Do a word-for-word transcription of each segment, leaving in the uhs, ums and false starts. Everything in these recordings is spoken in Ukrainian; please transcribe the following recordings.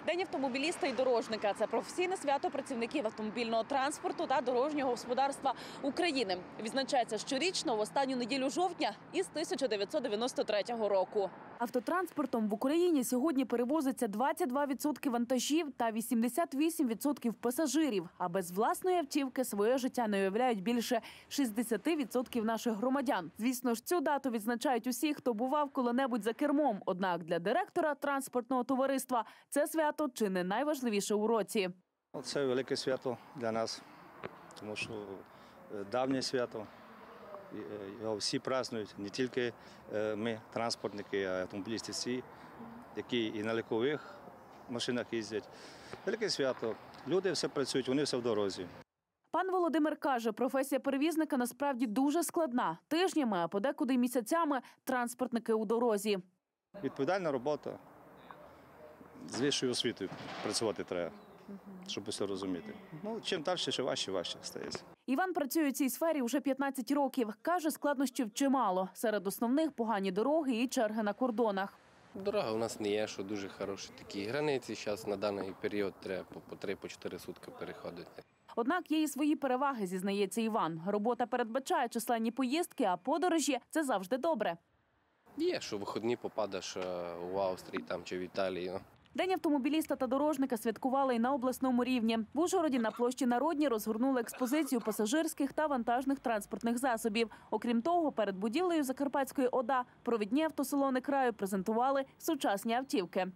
День автомобіліста і дорожника – це професійне свято працівників автомобільного транспорту та дорожнього господарства України. Відзначається щорічно в останню неділю жовтня із тисяча дев'ятсот дев'яносто третього року. Автотранспортом в Україні сьогодні перевозиться двадцять два відсотки вантажів та вісімдесят вісім відсотків пасажирів. А без власної автівки своє життя не уявляють більше шістдесят відсотків наших громадян. Звісно ж, цю дату відзначають усі, хто бував коли-небудь за кермом. Однак для директора транспортного товариства це свято чи не найважливіше у році. Це велике свято для нас, тому що давнє свято. Його всі празднують, не тільки ми, транспортники, а й автомобілісти всі, які і на легкових машинах їздять. Велике свято. Люди все працюють, вони все в дорозі. Пан Володимир каже, професія перевізника насправді дуже складна. Тижнями, а подекуди й місяцями транспортники у дорозі. Відповідальна робота. З вищою освітою працювати треба, щоб все розуміти. Ну, чим далі, ще важче, важче стається. Іван працює у цій сфері вже п'ятнадцять років. Каже, складнощів чимало. Серед основних – погані дороги і черги на кордонах. Дорога у нас не є, що дуже хороші такі границі. Зараз на даний період треба по три-чотири сутки переходити. Однак є і свої переваги, зізнається Іван. Робота передбачає численні поїздки, а подорожі – це завжди добре. Є, що вихідні попадеш у Австрії там, чи в Італії. День автомобіліста та дорожника святкували і на обласному рівні. В Ужгороді на площі Народній розгорнули експозицію пасажирських та вантажних транспортних засобів. Окрім того, перед будівлею Закарпатської ОДА провідні автосалони краю презентували сучасні автівки.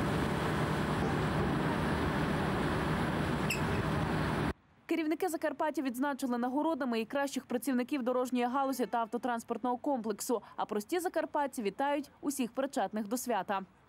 Керівники Закарпаття відзначили нагородами і кращих працівників дорожньої галузі та автотранспортного комплексу. А прості закарпатці вітають усіх причетних до свята.